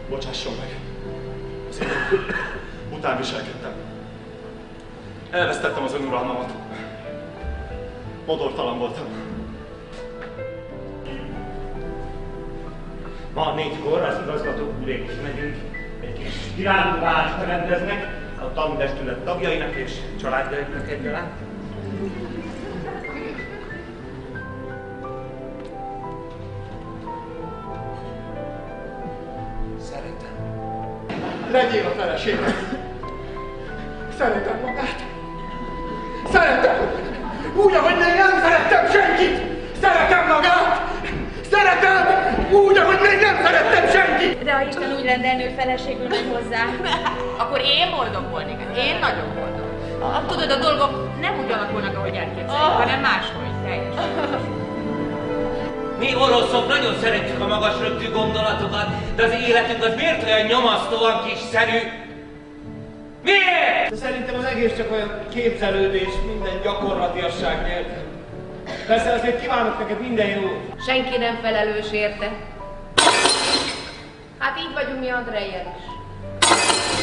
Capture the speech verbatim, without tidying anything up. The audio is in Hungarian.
Bocsásson meg. Az én után viselkedtem. Elvesztettem az önuralmamat. Modortalan voltam. Ma négykor az igazgató úrék kimegyünk, egy kis kirándulást rendeznek a tanútestület tagjainak és családjaiknak egyaránt. Szeretem. Legyél a feleségem. Szeretem magát. Szeretem! Úgy, ahogy még nem szerettem senkit! Szeretem magát! Szeretem! Úgy, ahogy még nem szerettem senkit! De ha Isten úgy rendelnő feleségül megy hozzá, akkor én boldog volnék. Én nagyon boldog. Tudod, a dolgok nem úgy alakulnak, ahogy elképzeljük, hanem máshogy, teljesen. Mi oroszok nagyon szeretjük a magas röptű gondolatokat, de az életünk az miért olyan nyomasztóan kiszerű? Miért? De szerintem az egész csak olyan képzelődés, minden gyakorlatiasság nélkül. Persze azért kívánok neked minden jót. Senki nem felelős érte. Hát így vagyunk mi Andrejjel is.